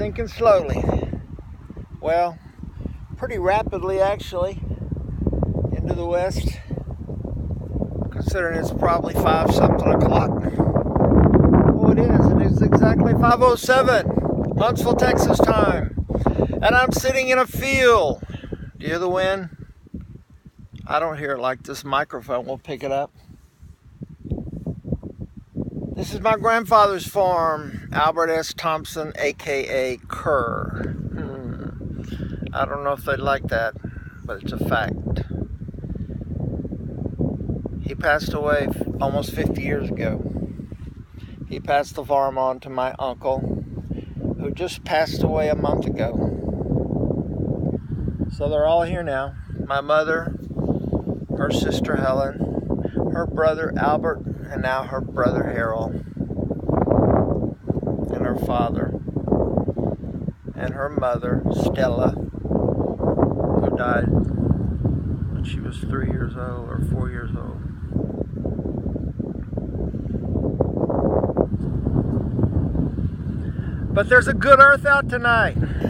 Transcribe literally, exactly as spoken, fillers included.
sinking slowly. Well, pretty rapidly actually into the west, considering it's probably five something o'clock. Oh, it is. It is exactly five oh seven, Huntsville, Texas time. And I'm sitting in a field. Do you hear the wind? I don't hear it like this microphone will pick it up. This is my grandfather's farm, Albert S. Thompson, aka Kerr. Hmm. I don't know if they'd like that, but it's a fact. He passed away almost fifty years ago. He passed the farm on to my uncle, who just passed away a month ago. So they're all here now. My mother, her sister Helen, her brother Albert, and now her brother Harold, and her father, and her mother Stella, who died when she was three years old or four years old. But there's a good earth out tonight.